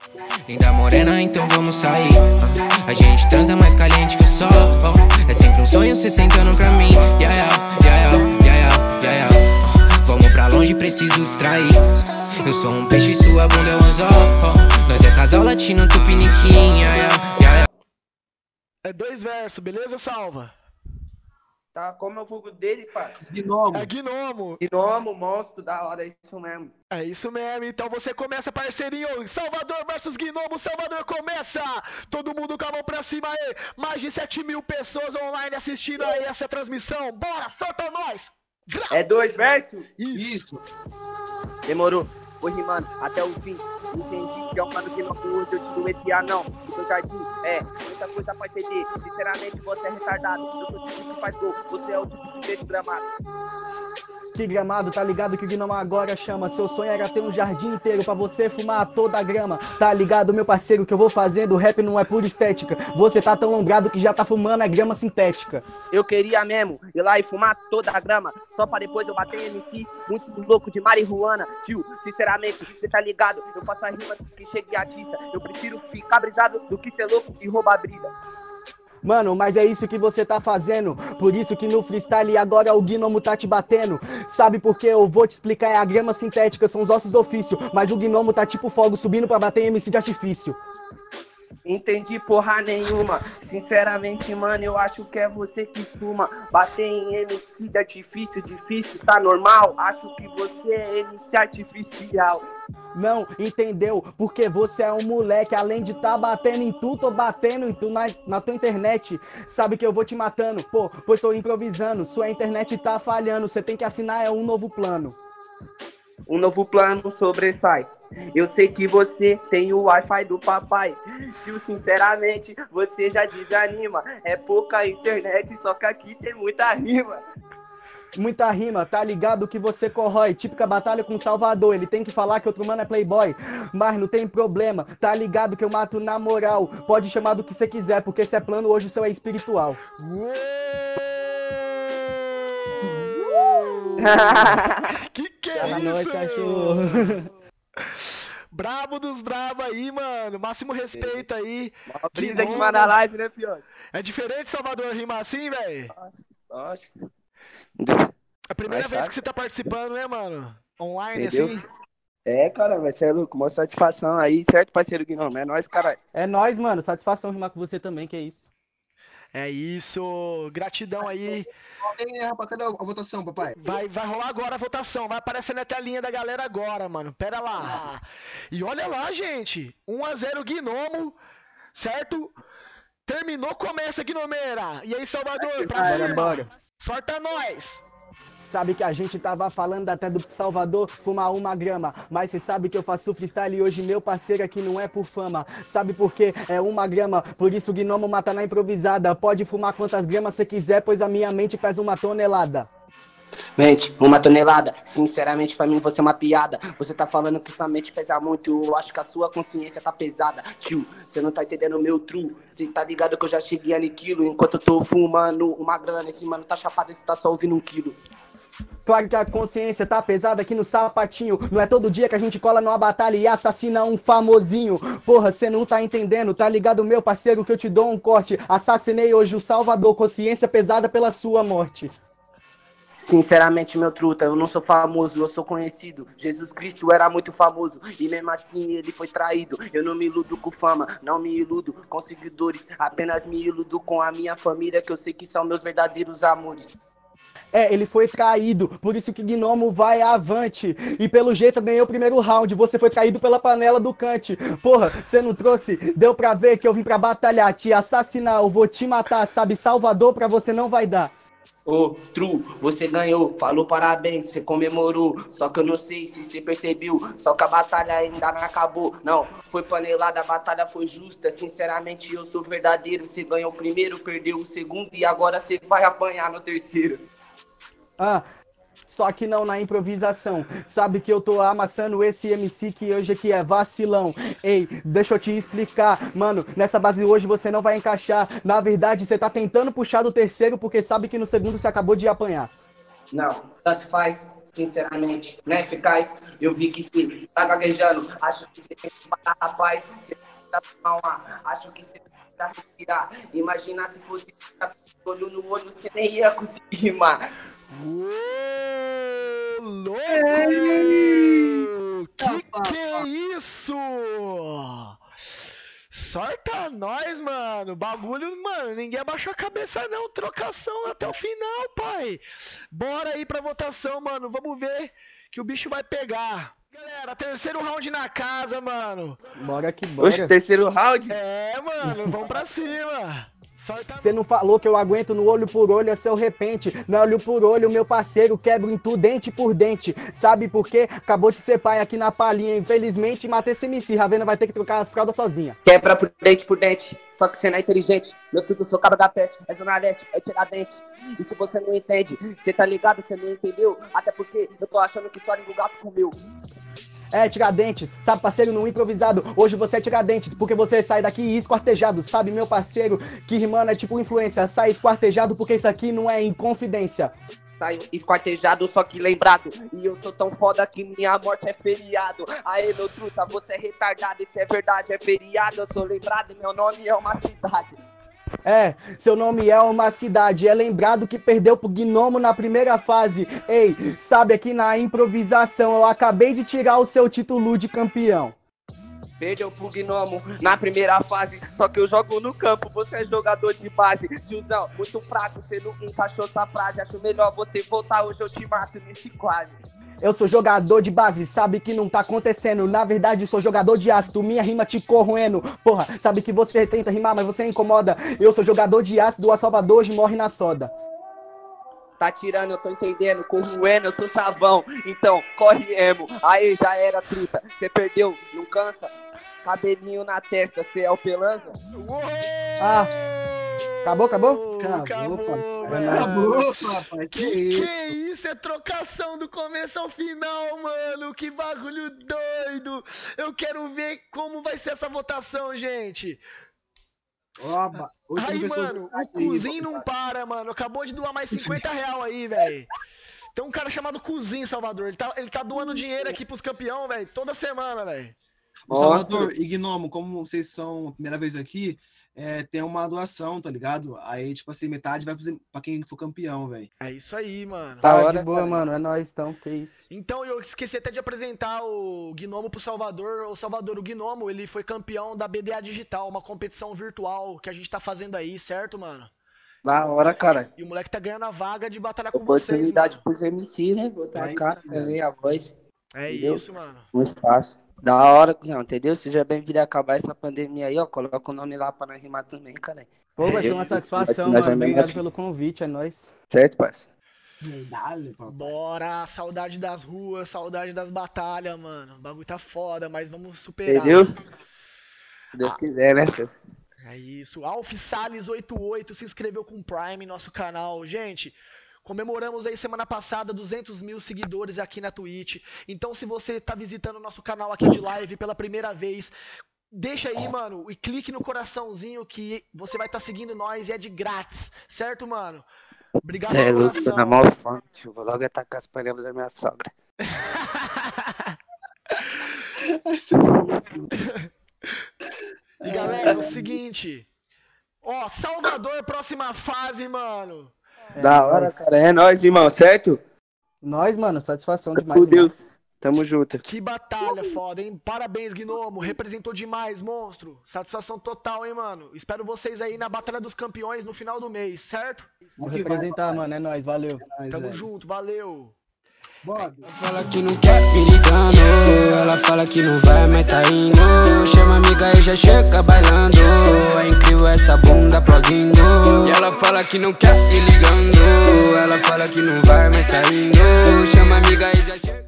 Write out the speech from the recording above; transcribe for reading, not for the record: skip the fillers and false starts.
Linda morena, então vamos sair. A gente transa mais caliente que o sol. É sempre um sonho cê sentando pra mim. Yeah, yeah, yeah, yeah, yeah, yeah. Vamos pra longe, preciso distrair. Eu sou um peixe, sua bunda é um anzol. Nós é casal latino, tupiniquim. Yeah, yeah, yeah. É 2 versos, beleza, Salva? Tá, como é o fogo dele, parça? Gnomo. É Gnomo. Gnomo, monstro, da hora, é isso mesmo. É isso mesmo, então você começa, parceirinho. Salvador versus Gnomo, Salvador começa! Todo mundo com a mão pra cima aí. Mais de 7 mil pessoas online assistindo aí essa transmissão. Bora, solta nós! É 2 versos? Isso. Demorou. Vou rimando até o fim. Entendi que é um mano que não curte, eu te dou esse anão. O seu jardim muita coisa pra entender. Sinceramente, você é retardado. Eu sou o tipo que faz gol, você é o tipo que deixa gramado. Que gramado, tá ligado que o Gnomo agora chama. Seu sonho era ter um jardim inteiro pra você fumar toda a grama. Tá ligado, meu parceiro, que eu vou fazendo rap não é pura estética. Você tá tão lombrado que já tá fumando a grama sintética. Eu queria mesmo ir lá e fumar toda a grama, só pra depois eu bater MC, muito louco de marihuana. Tio, sinceramente, cê tá ligado, eu faço a rima que chegue a tiça. Eu prefiro ficar brisado do que ser louco e roubar brisa. Mano, mas é isso que você tá fazendo. Por isso que no freestyle agora o Gnomo tá te batendo. Sabe por quê? Eu vou te explicar. É a grama sintética, são os ossos do ofício. Mas o Gnomo tá tipo fogo subindo pra bater em MC de artifício. Entendi porra nenhuma. Sinceramente, mano, eu acho que é você que fuma. Bater em MC de artifício, difícil, tá normal? Acho que você é MC artificial. Não, entendeu? Porque você é um moleque. Além de tá batendo em tu, tô batendo em tu na tua internet. Sabe que eu vou te matando, pô, pois tô improvisando. Sua internet tá falhando, você tem que assinar um novo plano. Um novo plano sobressai. Eu sei que você tem o Wi-Fi do papai. Tio, sinceramente, você já desanima. É pouca internet, só que aqui tem muita rima. Muita rima, tá ligado que você corrói. Típica batalha com Salvador. Ele tem que falar que outro mano é playboy. Mas não tem problema, tá ligado que eu mato na moral. Pode chamar do que você quiser, porque se é plano, hoje o seu é espiritual. Que é isso? Nós, cachorro. Brabo dos bravos aí, mano. Máximo respeito aí. Brisa aqui na live, né, fiote? É diferente, Salvador, rimar assim, velho? Lógico. É a primeira Mais vez fácil. que você tá participando, né, mano? Online, Entendeu? assim? É, cara, vai ser louco. Mó satisfação aí, certo, parceiro Gnomo? É nóis, caralho. É nóis, mano. Satisfação rimar com você também, que é isso. É isso. Gratidão aí. Rapaz, cadê a votação, papai? Vai rolar agora a votação. Vai aparecer na telinha da galera agora, mano. Pera lá. E olha lá, gente. 1-0 Gnomo, certo? Terminou, começa, Gnomeira. E aí, Salvador, pra cima. Bora. Sorta nós. Sabe que a gente tava falando até do Salvador fumar uma grama. Mas cê sabe que eu faço freestyle e hoje meu parceiro aqui não é por fama. Sabe por quê? É uma grama, por isso o Gnomo mata na improvisada. Pode fumar quantas gramas cê quiser, pois a minha mente pesa 1 tonelada. Mente, 1 tonelada. Sinceramente, pra mim você é uma piada. Você tá falando que sua mente pesa muito. Eu acho que a sua consciência tá pesada. Tio, você não tá entendendo o meu true. Você tá ligado que eu já cheguei a aniquilo. Enquanto eu tô fumando uma grana, esse mano tá chapado e você tá só ouvindo 1 quilo. Claro que a consciência tá pesada aqui no sapatinho. Não é todo dia que a gente cola numa batalha e assassina um famosinho. Porra, cê não tá entendendo, tá ligado, meu parceiro, que eu te dou um corte. Assassinei hoje o Salvador, consciência pesada pela sua morte. Sinceramente, meu truta, eu não sou famoso, eu sou conhecido. Jesus Cristo era muito famoso e mesmo assim ele foi traído. Eu não me iludo com fama, não me iludo com seguidores. Apenas me iludo com a minha família, que eu sei que são meus verdadeiros amores. É, ele foi traído, por isso que Gnomo vai avante. E pelo jeito ganhou o primeiro round, você foi traído pela panela do Kant. Porra, você não trouxe? Deu pra ver que eu vim pra batalhar, te assassinar, eu vou te matar. Sabe, Salvador pra você não vai dar. Ô, True, você ganhou, falou parabéns, você comemorou. Só que eu não sei se você percebeu, só que a batalha ainda não acabou. Não, foi panelada, a batalha foi justa. Sinceramente, eu sou verdadeiro. Você ganhou o primeiro, perdeu o segundo e agora você vai apanhar no terceiro. Só que não na improvisação. Sabe que eu tô amassando esse MC que hoje aqui é vacilão. Ei, deixa eu te explicar, mano, nessa base hoje você não vai encaixar. Na verdade, você tá tentando puxar do terceiro porque sabe que no segundo você acabou de apanhar. Não, tanto faz. sinceramente, não é eficaz. Eu vi que se tá gaguejando, acho que você tem que parar, rapaz. Você tá tomar um ar, acho que você tá respirar. Imagina se fosse olho no olho, você nem ia conseguir rimar. Uou, louco! Que é isso? Sorta nós, mano. Bagulho, mano, ninguém abaixou a cabeça não. Trocação até o final, pai. Bora aí pra votação, mano. Vamos ver que o bicho vai pegar. Galera, terceiro round na casa, mano. Bora que bora. Oxe, terceiro round? É, mano, vamos pra cima. Você não falou que eu aguento no olho por olho, é seu repente. No olho por olho, meu parceiro, quebro em tu dente por dente. Sabe por quê? Acabou de ser pai aqui na palhinha. Infelizmente, matei esse MC. Ravena vai ter que trocar as fraldas sozinha. Quebra por dente. Só que você não é inteligente. Meu tudo, sou cabra da peste. É zona leste, é tirar dente. E se você não entende, você tá ligado, você não entendeu. Até porque eu tô achando que só o gato comeu. É, Tiradentes, sabe, parceiro, no improvisado. Hoje você é Tiradentes, porque você sai daqui esquartejado. Sabe, meu parceiro, que rimando é tipo influência. Sai esquartejado porque isso aqui não é em confidência. Saio esquartejado, só que lembrado. E eu sou tão foda que minha morte é feriado. Aê, meu truta, você é retardado. Isso é verdade, é feriado. Eu sou lembrado, meu nome é uma cidade. É, seu nome é uma cidade, é lembrado que perdeu pro Gnomo na primeira fase. Ei, sabe, aqui na improvisação eu acabei de tirar o seu título de campeão. Perdeu pro Gnomo na primeira fase, só que eu jogo no campo, você é jogador de base. Tiozão, muito fraco, você não encaixou essa frase. Acho melhor você voltar, hoje eu te mato nesse quase. Eu sou jogador de base, sabe que não tá acontecendo. Na verdade, sou jogador de ácido, minha rima te corroendo. Porra, sabe que você tenta rimar, mas você incomoda. Eu sou jogador de ácido, a Salvador hoje morre na soda. Tá tirando, eu tô entendendo, corroendo, eu sou chavão. Então, corre emo, aí já era truta. Você perdeu, não cansa? Cabelinho na testa, você é o Pelanza? Ah, acabou? Acabou, papai. Que isso? É trocação do começo ao final, mano. Que bagulho doido. Eu quero ver como vai ser essa votação, gente. Oba, Aí, mano, o Cozinho não para, mano. Acabou de doar mais 50 real aí, velho. Tem um cara chamado Cozinho, Salvador. Ele tá doando dinheiro aqui pros campeão, velho. Toda semana, velho. Salvador e Gnomo, como vocês são a primeira vez aqui, tem uma doação, tá ligado? Aí, tipo assim, metade vai pra quem for campeão, velho. É isso aí, mano. Tá de boa, mano. É nóis, então. Que isso. Então, eu esqueci até de apresentar o Gnomo pro Salvador. O Salvador, o Gnomo, ele foi campeão da BDA Digital, uma competição virtual que a gente tá fazendo aí, certo, mano? Da hora, cara. E o moleque tá ganhando a vaga de batalhar com vocês, Oportunidade mano. pros MC, né? Botar a cara, também a voz. É Entendeu? isso, mano. Um espaço. Da hora, cuzão, entendeu? Seja bem-vindo a acabar essa pandemia aí, ó. Coloca o nome lá pra nós rimar também, cara. Pô, vai ser uma satisfação, nós mano. vamos Obrigado assim. pelo convite, é nóis. Certo, parceiro? Dale, papai. Bora, saudade das ruas, saudade das batalhas, mano. O bagulho tá foda, mas vamos superar. Entendeu? Se Deus quiser, né, filho? É isso. Alf Salles 88 se inscreveu com Prime em nosso canal. Gente, comemoramos aí semana passada 200 mil seguidores aqui na Twitch. Então, se você tá visitando o nosso canal aqui de live pela primeira vez, deixa aí, mano, e clique no coraçãozinho que você vai estar seguindo nós e é de grátis. Certo, mano? Obrigado Cê é pelo louco, tô na coração. maior fome, tio. Vou logo atacar as panelas da minha sogra. E galera, é o seguinte. Ó, Salvador, próxima fase, mano. Da hora, nóis. cara. É nóis, irmão, certo? Nós, mano, satisfação demais. Por demais. Deus. Tamo junto. Que batalha foda, hein? Parabéns, Gnomo. Representou demais, monstro. Satisfação total, hein, mano? Espero vocês aí na Batalha dos Campeões no final do mês, certo? Vou representar, mano. É nóis, valeu. Tamo junto, valeu. Bora. Ela fala que não quer perigando, ela fala que não vai, mas tá indo. Chama a amiga e já chega bailando. É incrível essa bunda aplaudindo. E ela fala que não quer ir ligando, ela fala que não vai, mas tá indo. Chama a amiga e já chega.